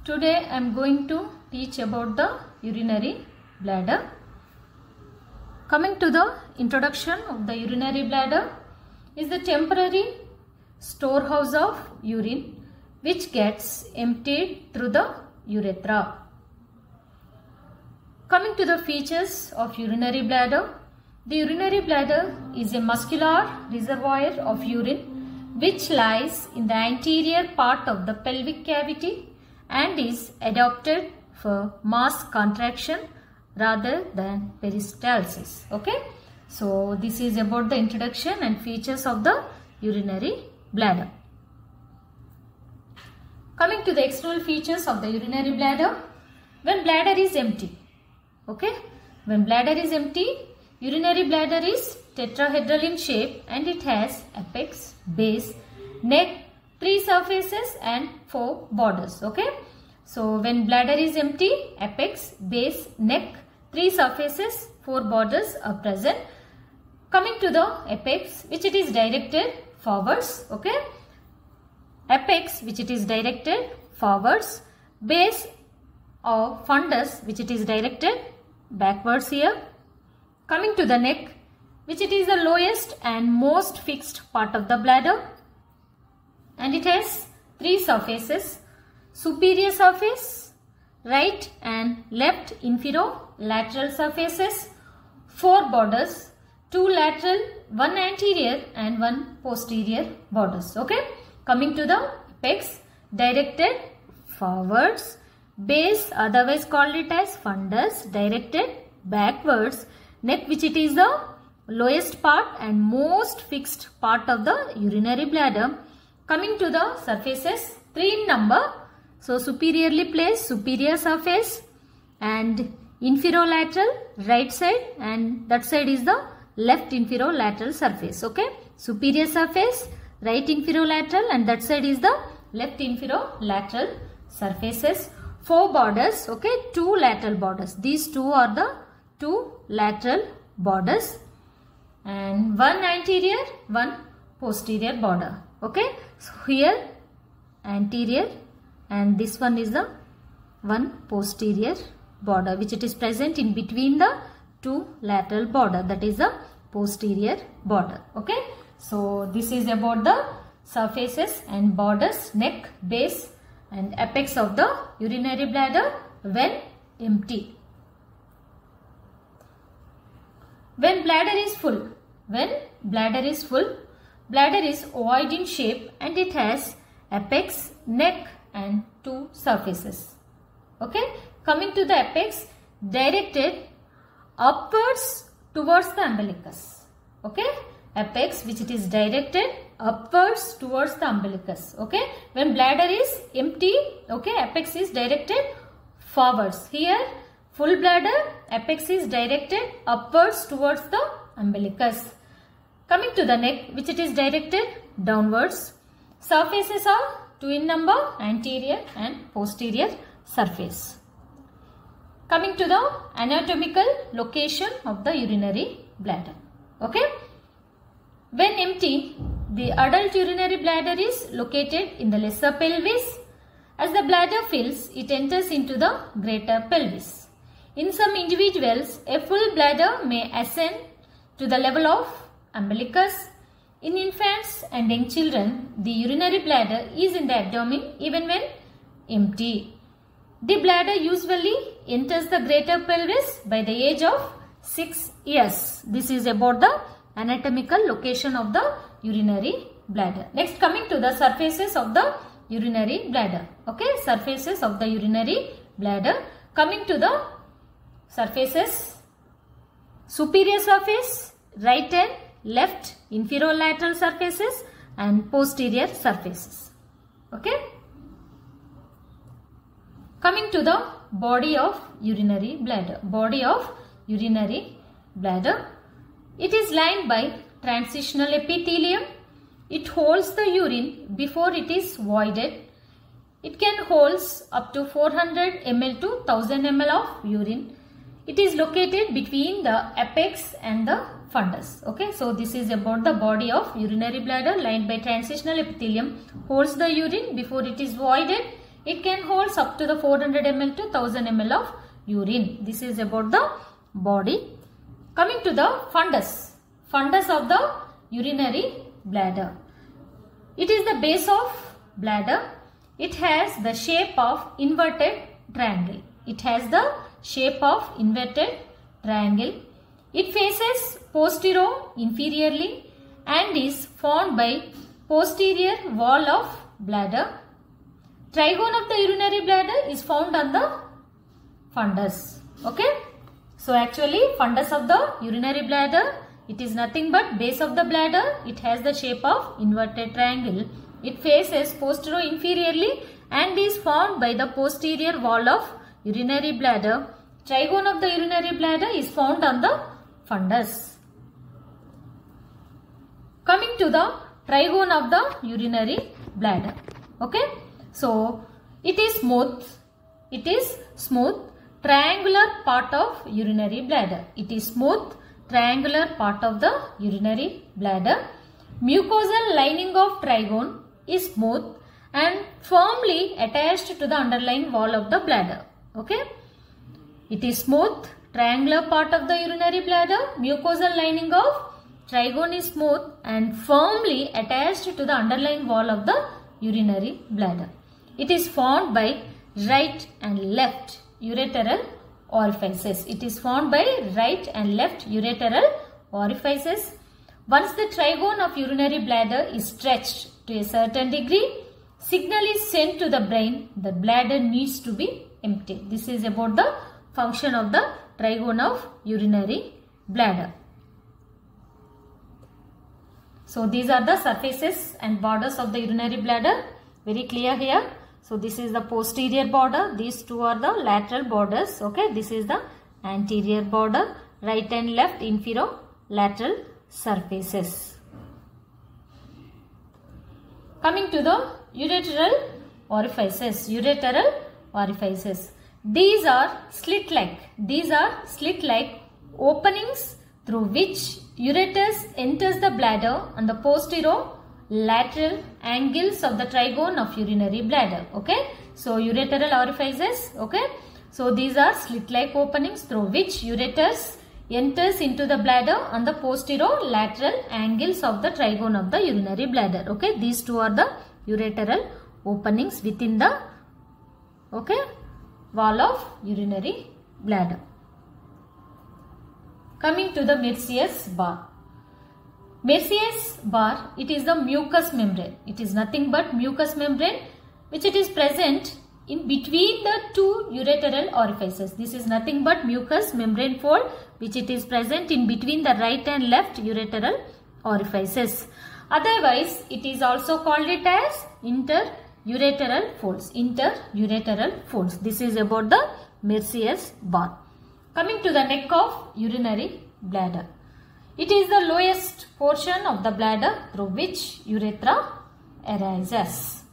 Today I am going to teach about the urinary bladder. Coming to the introduction of the urinary bladder is the temporary storehouse of urine which gets emptied through the urethra. Coming to the features of urinary bladder, the urinary bladder is a muscular reservoir of urine which lies in the anterior part of the pelvic cavity and is adapted for mass contraction rather than peristalsis. Okay, so this is about the introduction and features of the urinary bladder. Coming to the external features of the urinary bladder, when bladder is empty. Okay, when bladder is empty, urinary bladder is tetrahedral in shape and it has apex, base, neck, 3 surfaces and 4 borders. Okay, so when bladder is empty, apex, base, neck, 3 surfaces, 4 borders are present. Coming to the apex, which it is directed forwards. Okay, apex which it is directed forwards, base or fundus which it is directed backwards here. Coming to the neck, which it is the lowest and most fixed part of the bladder, and it has 3 surfaces: superior surface, right and left infero-lateral surfaces, 4 borders, 2 lateral, 1 anterior and 1 posterior borders. Okay, coming to the apex, directed forwards, base otherwise called it as fundus, directed backwards, neck which it is the lowest part and most fixed part of the urinary bladder. Coming to the surfaces, 3 in number. So superiorly placed superior surface and inferolateral right side, and that side is the left inferolateral surface. Okay, superior surface, right inferolateral, and that side is the left inferolateral surfaces. 4 borders. Okay, 2 lateral borders. These 2 are the 2 lateral borders and 1 anterior, 1 posterior border. Okay, so here anterior and this one is the 1 posterior border which it is present in between the 2 lateral border, that is the posterior border. Okay, so this is about the surfaces and borders, neck, base and apex of the urinary bladder when empty. When bladder is full, bladder is ovoid in shape and it has apex, neck and 2 surfaces. Okay, coming to the apex, directed upwards towards the umbilicus. Okay, apex which it is directed upwards towards the umbilicus. Okay, when bladder is empty, okay, apex is directed forwards. Here full bladder, apex is directed upwards towards the umbilicus. Coming to the neck, which it is directed downwards. Surfaces are 2 in number, anterior and posterior surface. Coming to the anatomical location of the urinary bladder. Okay, when empty, the adult urinary bladder is located in the lesser pelvis. As the bladder fills, it enters into the greater pelvis. In some individuals, a full bladder may ascend to the level of umbilicus. In infants and young children, the urinary bladder is in the abdomen even when empty. The bladder usually enters the greater pelvis by the age of 6 years. This is about the anatomical location of the urinary bladder. Next, coming to the surfaces of the urinary bladder. Okay, surfaces of the urinary bladder. Coming to the surfaces, superior surface, right and left inferolateral surfaces and posterior surfaces. Okay, coming to the body of urinary bladder. Body of urinary bladder, it is lined by transitional epithelium. It holds the urine before it is voided. It can hold up to 400 ml to 1000 ml of urine. It is located between the apex and the fundus. Okay, so this is about the body of urinary bladder lined by transitional epithelium, holds the urine before it is voided. It can hold up to the 400 ml to 1000 ml of urine. This is about the body. Coming to the fundus. Fundus of the urinary bladder. It is the base of bladder. It has the shape of inverted triangle. It has the shape of inverted triangle. It faces posterior-inferiorly and is formed by posterior wall of bladder. Trigone of the urinary bladder is found on the fundus. Okay. So actually fundus of the urinary bladder, it is nothing but base of the bladder. It has the shape of inverted triangle. It faces posterior-inferiorly and is formed by the posterior wall of urinary bladder. Trigone of the urinary bladder is found on the fundus. Coming to the trigone of the urinary bladder. Okay. So it is smooth. It is smooth triangular part of urinary bladder. It is smooth triangular part of the urinary bladder. Mucosal lining of trigone is smooth and firmly attached to the underlying wall of the bladder. Okay. It is smooth triangular part of the urinary bladder. Mucosal lining of trigone is smooth and firmly attached to the underlying wall of the urinary bladder. It is formed by right and left ureteral orifices. It is formed by right and left ureteral orifices. Once the trigone of urinary bladder is stretched to a certain degree, signal is sent to the brain. The bladder needs to be empty. This is about the function of the trigone of urinary bladder. So these are the surfaces and borders of the urinary bladder. Very clear here. So this is the posterior border. These two are the lateral borders. Okay. This is the anterior border. Right and left infero-lateral surfaces. Coming to the ureteral orifices. Ureteral orifices. These are slit-like. These are slit-like openings through which ureter enters the bladder on the posterior-lateral angles of the trigone of urinary bladder. Okay. So ureteral orifices. Okay. So these are slit-like openings through which ureter enters into the bladder on the posterior-lateral angles of the trigone of the urinary bladder. Okay. These two are the ureteral openings within the wall of urinary bladder. Coming to the Merseyer's bar. Merseyer's bar, it is the mucous membrane. It is nothing but mucous membrane which it is present in between the two ureteral orifices. This is nothing but mucous membrane fold which it is present in between the right and left ureteral orifices. Otherwise, it is also called it as interureteral folds. Interureteral folds. This is about the Merseyer's bar. Coming to the neck of urinary bladder. It is the lowest portion of the bladder through which urethra arises.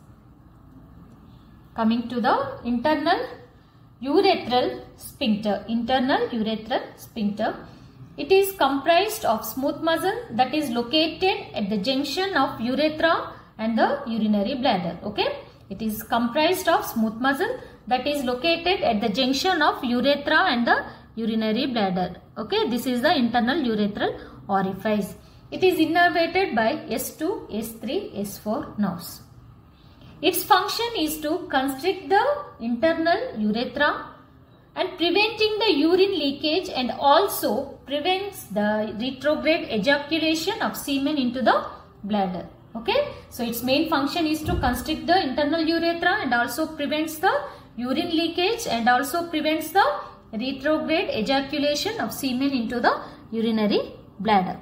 Coming to the internal urethral sphincter. Internal urethral sphincter. It is comprised of smooth muscle that is located at the junction of urethra and the urinary bladder. Okay. It is comprised of smooth muscle that is located at the junction of urethra and the urinary bladder. Okay. This is the internal urethral orifice. It is innervated by S2, S3, S4 nerves. Its function is to constrict the internal urethra and preventing the urine leakage, and also prevents the retrograde ejaculation of semen into the bladder. Okay. So its main function is to constrict the internal urethra and also prevents the urine leakage and also prevents the retrograde ejaculation of semen into the urinary bladder.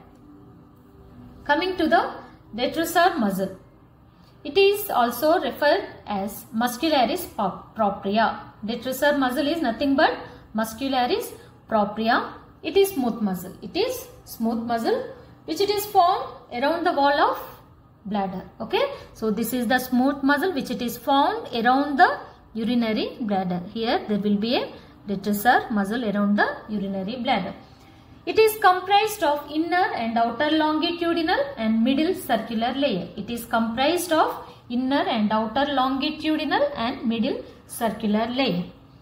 Coming to the detrusor muscle. It is also referred as muscularis propria. Detrusor muscle is nothing but muscularis propria. It is smooth muscle. It is smooth muscle which it is formed around the wall of bladder. Okay. So this is the smooth muscle which it is formed around the urinary bladder. Here there will be a detrusor muscle around the urinary bladder. It is comprised of inner and outer longitudinal and middle circular layer. It is comprised of inner and outer longitudinal and middle circular layer.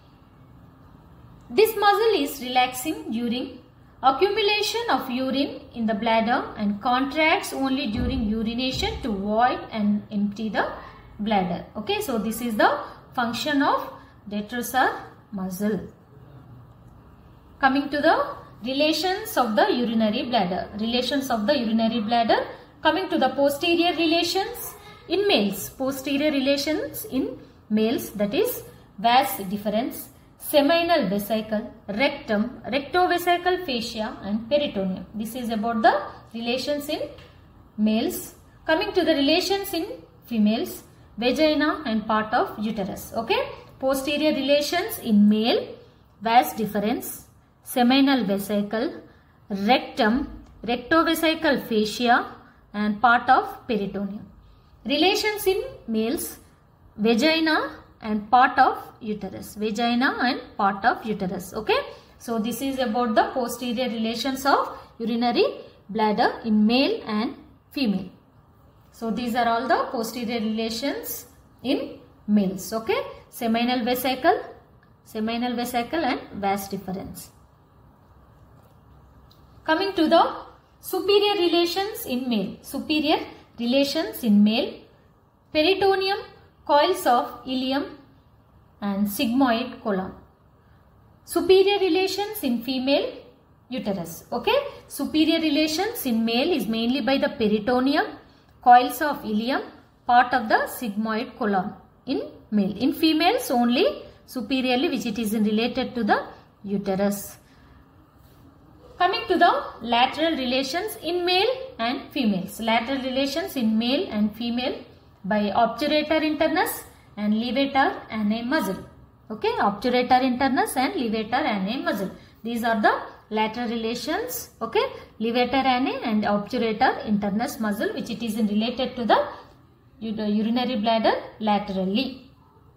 This muscle is relaxing during accumulation of urine in the bladder and contracts only during urination to void and empty the bladder. Okay, so this is the function of detrusor muscle. Coming to the relations of the urinary bladder. Relations of the urinary bladder. Coming to the posterior relations in males. Posterior relations in males, that is vas deferens, seminal vesicle, rectum, rectovesical fascia and peritoneum. This is about the relations in males. Coming to the relations in females, vagina and part of uterus. Okay, posterior relations in male, vas deferens, seminal vesicle, rectum, rectovesical fascia and part of peritoneum. Relations in males, vagina and part of uterus. Vagina and part of uterus. Okay. So this is about the posterior relations of urinary bladder in male and female. So these are all the posterior relations in males. Okay. Seminal vesicle and vas deferens. Coming to the superior relations in male. Superior relations in male, peritoneum, coils of ileum and sigmoid colon. Superior relations in female, uterus. Okay. Superior relations in male is mainly by the peritoneum, coils of ileum, part of the sigmoid colon in male. In females only superiorly, which it is related to the uterus. Coming to the lateral relations in male and females. Lateral relations in male and female by obturator internus and levator ani muscle. Okay, obturator internus and levator ani muscle. These are the lateral relations. Okay, levator ani and obturator internus muscle, which it is related to the urinary bladder laterally.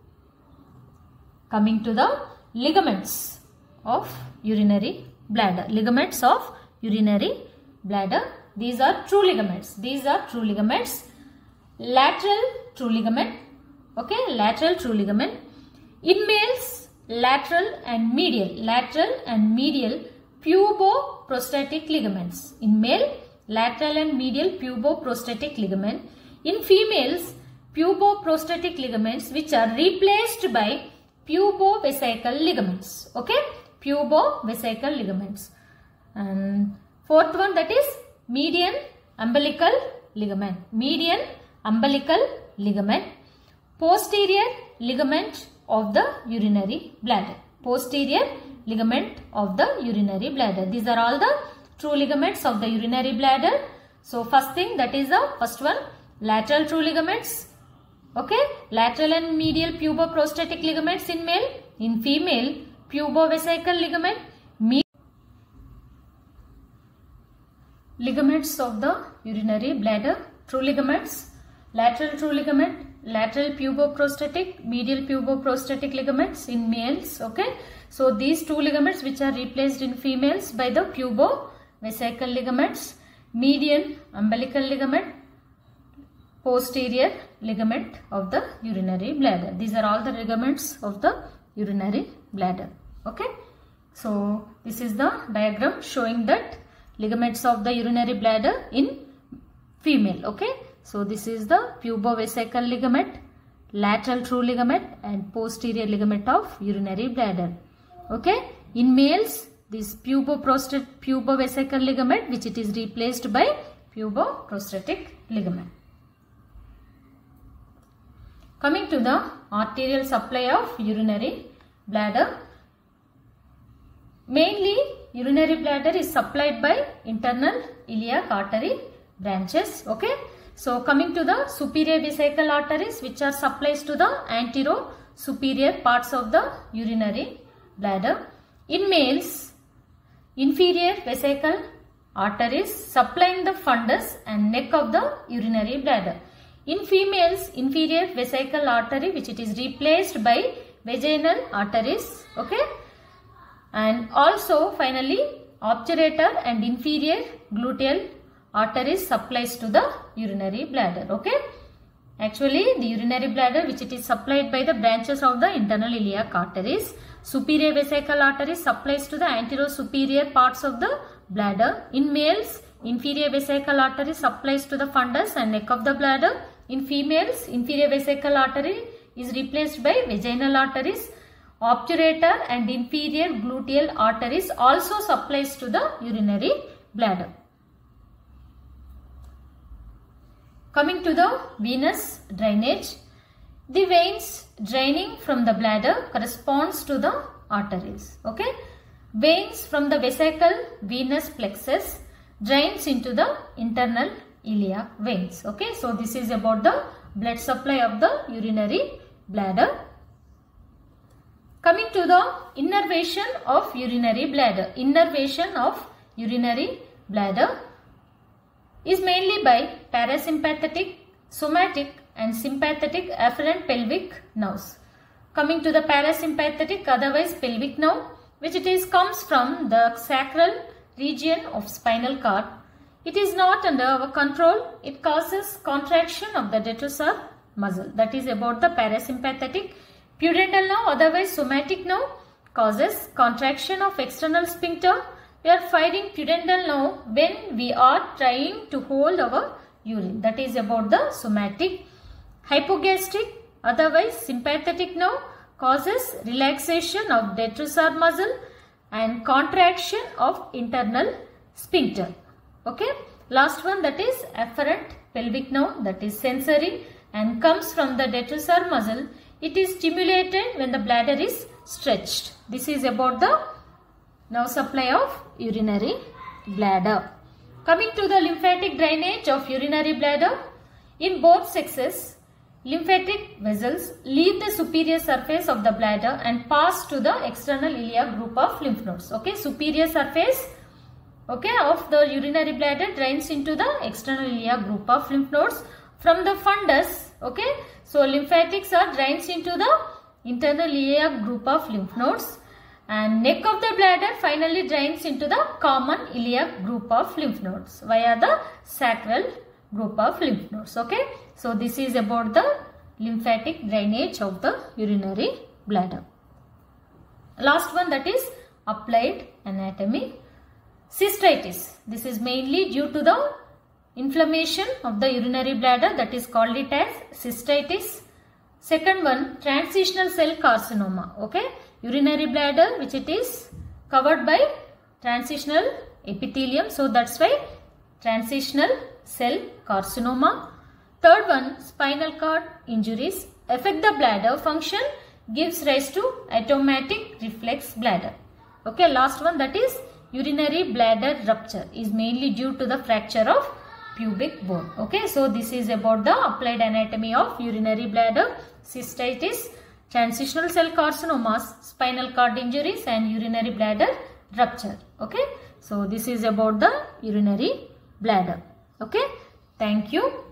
Coming to the ligaments of urinary bladder. Ligaments of urinary bladder. These are true ligaments. These are true ligaments. Lateral true ligament. Okay, lateral true ligament. In males, lateral and medial puboprostatic ligaments. In male, lateral and medial puboprostatic ligament. In females, puboprostatic ligaments which are replaced by pubovesical ligaments. Okay, pubovesical ligaments. And fourth one, that is median umbilical ligament. Median umbilical ligament. Posterior ligament of the urinary bladder. Posterior ligament of the urinary bladder. These are all the true ligaments of the urinary bladder. So first thing, that is the first one, lateral true ligaments. Okay, lateral and medial puboprostatic ligaments in male. In female, pubovesical ligament. Ligaments of the urinary bladder, true ligaments, lateral true ligament, lateral puboprostatic, medial puboprostatic ligaments in males. Okay, so these two ligaments which are replaced in females by the pubovesical ligaments, median umbilical ligament, posterior ligament of the urinary bladder. These are all the ligaments of the urinary bladder. Okay, so this is the diagram showing that ligaments of the urinary bladder in female. Okay, so this is the pubovesical ligament, lateral true ligament and posterior ligament of urinary bladder. Okay, in males, this pubovesical ligament which it is replaced by puboprostatic ligament. Coming to the arterial supply of urinary bladder. Mainly urinary bladder is supplied by internal iliac artery branches. Okay, so coming to the superior vesical arteries which are supplies to the antero-superior parts of the urinary bladder. In males, inferior vesical arteries supplying the fundus and neck of the urinary bladder. In females, inferior vesical artery which it is replaced by vaginal arteries. Okay, and also finally obturator and inferior gluteal arteries supplies to the urinary bladder. Okay, Actually, the urinary bladder, which it is supplied by the branches of the internal iliac arteries. Superior vesical artery supplies to the anterior superior parts of the bladder. In males, inferior vesical artery supplies to the fundus and neck of the bladder. In females, inferior vesical artery is replaced by vaginal arteries. Obturator and inferior gluteal arteries also supplies to the urinary bladder. Coming to the venous drainage, the veins draining from the bladder corresponds to the arteries. Okay, veins from the vesical venous plexus drains into the internal iliac veins. Okay, so this is about the blood supply of the urinary bladder. Coming to the innervation of urinary bladder. Innervation of urinary bladder is mainly by parasympathetic, somatic and sympathetic afferent pelvic nerves. Coming to the parasympathetic, otherwise pelvic nerve, which comes from the sacral region of spinal cord. It is not under our control. It causes contraction of the detrusor muscle. That is about the parasympathetic. Pudendal nerve, otherwise somatic nerve, causes contraction of external sphincter. We are firing pudendal nerve when we are trying to hold our urine. That is about the somatic. Hypogastric, otherwise sympathetic nerve, causes relaxation of detrusor muscle and contraction of internal sphincter. Okay. Last one, that is afferent pelvic nerve, that is sensory and comes from the detrusor muscle. It is stimulated when the bladder is stretched. This is about the nerve supply of urinary bladder. Coming to the lymphatic drainage of urinary bladder. In both sexes, lymphatic vessels leave the superior surface of the bladder and pass to the external iliac group of lymph nodes. Okay, superior surface of the urinary bladder drains into the external iliac group of lymph nodes from the fundus. Okay, so lymphatics are drains into the internal iliac group of lymph nodes, and neck of the bladder finally drains into the common iliac group of lymph nodes via the sacral group of lymph nodes. Okay, so this is about the lymphatic drainage of the urinary bladder. Last one, that is applied anatomy. Cystitis. This is mainly due to the inflammation of the urinary bladder, that is called it as cystitis. Second one, transitional cell carcinoma. Okay, urinary bladder which it is covered by transitional epithelium, so that's why transitional cell carcinoma. Third one, spinal cord injuries affect the bladder function, gives rise to automatic reflex bladder. Okay, last one, that is urinary bladder rupture, is mainly due to the fracture of pubic bone. Okay, so this is about the applied anatomy of urinary bladder, cystitis, transitional cell carcinomas, spinal cord injuries and urinary bladder rupture. Okay, so this is about the urinary bladder. Okay, thank you.